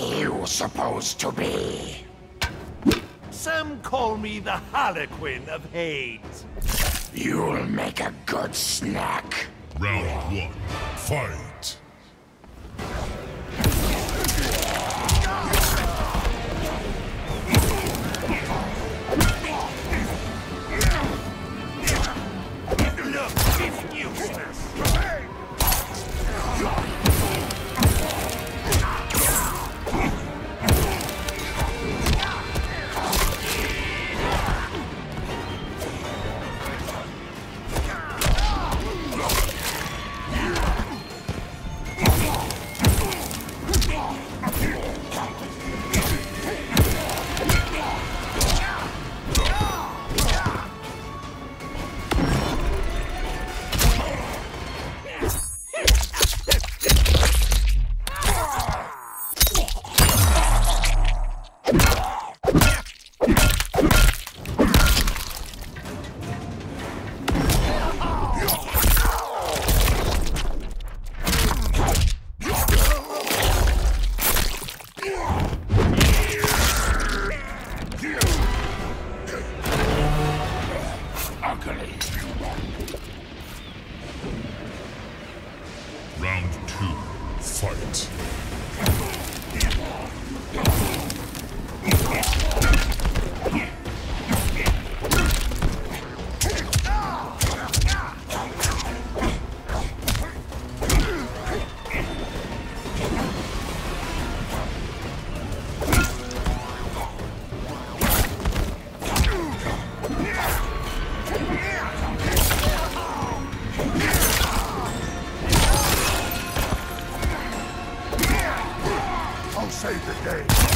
you supposed to be? Some call me the Harlequin of hate. You'll make a good snack. Round one, fight! Look, it's useless. Round two, fight! Save the day.